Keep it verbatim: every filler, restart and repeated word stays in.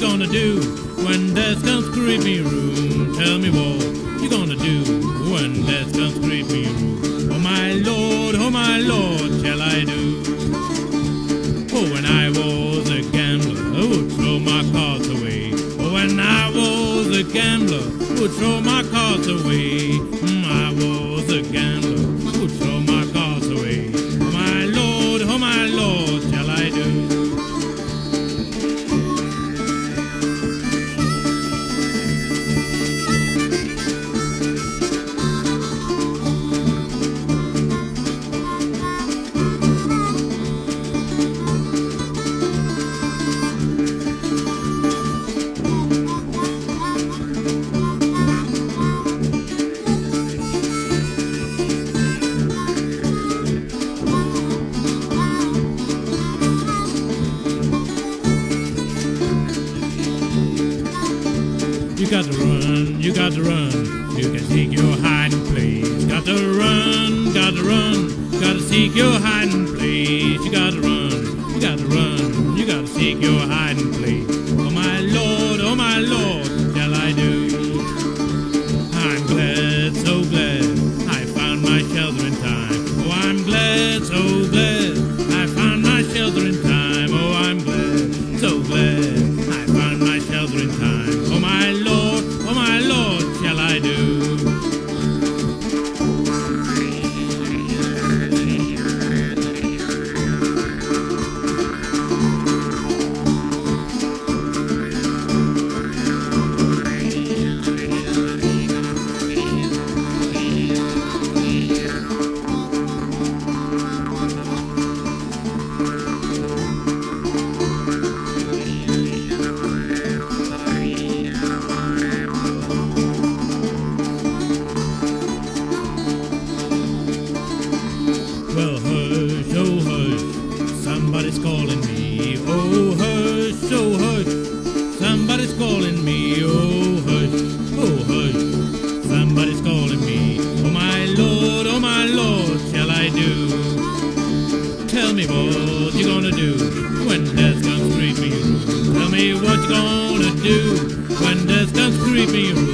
gonna do when death comes creeping room? Tell me what you gonna do when death comes creeping room? Oh my Lord, oh my Lord, shall I do? Oh, when I was a gambler, I would throw my cards away. Oh, when I was a gambler, I would throw my cards away. Mm, I was a gambler, I would throw my cards away. Oh my Lord, oh my Lord, shall I do? You got to run, you got to run, you can seek your hiding place. Got to run, got to run, got to seek your hiding place. You got to run, you got to run, you got to seek your hiding place. Oh my Lord, oh my Lord, shall I do? I'm glad, so glad, I found my shelter in time. Oh, I'm glad, so glad, I found my shelter in time. Oh, I'm glad, so glad, I found my shelter in time. Oh my Lord, oh my Lord, shall I do? Well, hush, oh hush, somebody's calling me. Oh hush, oh hush, somebody's calling me. Oh hush, oh hush, somebody's calling me. Oh my Lord, oh my Lord, shall I do? Tell me what you gonna do when death comes creeping. Tell me what you gonna do when death comes creeping.